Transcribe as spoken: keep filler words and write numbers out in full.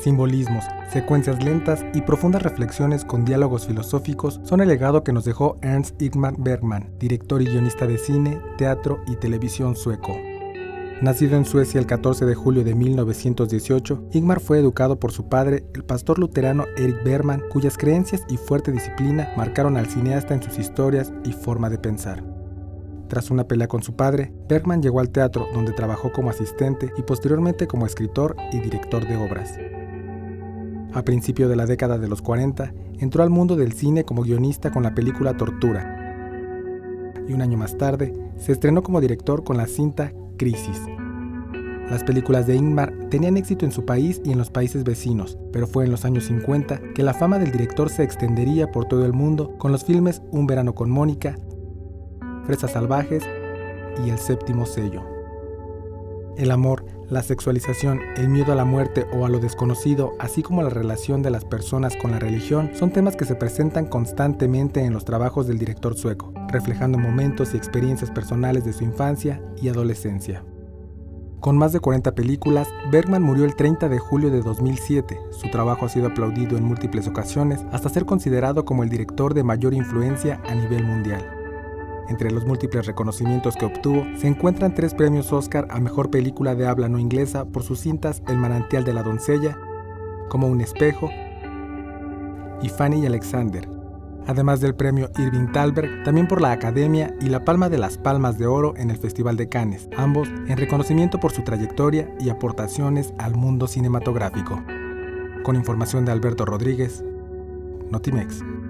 Simbolismos, secuencias lentas y profundas reflexiones con diálogos filosóficos son el legado que nos dejó Ernst Ingmar Bergman, director y guionista de cine, teatro y televisión sueco. Nacido en Suecia el catorce de julio de mil novecientos dieciocho, Ingmar fue educado por su padre, el pastor luterano Erik Bergman, cuyas creencias y fuerte disciplina marcaron al cineasta en sus historias y forma de pensar. Tras una pelea con su padre, Bergman llegó al teatro, donde trabajó como asistente y posteriormente como escritor y director de obras. A principios de la década de los cuarenta, entró al mundo del cine como guionista con la película Tortura, y un año más tarde se estrenó como director con la cinta Crisis. Las películas de Ingmar tenían éxito en su país y en los países vecinos, pero fue en los años cincuenta que la fama del director se extendería por todo el mundo con los filmes Un verano con Mónica, Fresas salvajes y El séptimo sello. El amor, la sexualización, el miedo a la muerte o a lo desconocido, así como la relación de las personas con la religión, son temas que se presentan constantemente en los trabajos del director sueco, reflejando momentos y experiencias personales de su infancia y adolescencia. Con más de cuarenta películas, Bergman murió el treinta de julio de dos mil siete. Su trabajo ha sido aplaudido en múltiples ocasiones, hasta ser considerado como el director de mayor influencia a nivel mundial. Entre los múltiples reconocimientos que obtuvo, se encuentran tres premios Oscar a Mejor Película de Habla No Inglesa por sus cintas El manantial de la doncella, Como un espejo y Fanny y Alexander, además del premio Irving Thalberg, también por la Academia, y la Palma de las Palmas de Oro en el Festival de Cannes, ambos en reconocimiento por su trayectoria y aportaciones al mundo cinematográfico. Con información de Alberto Rodríguez, Notimex.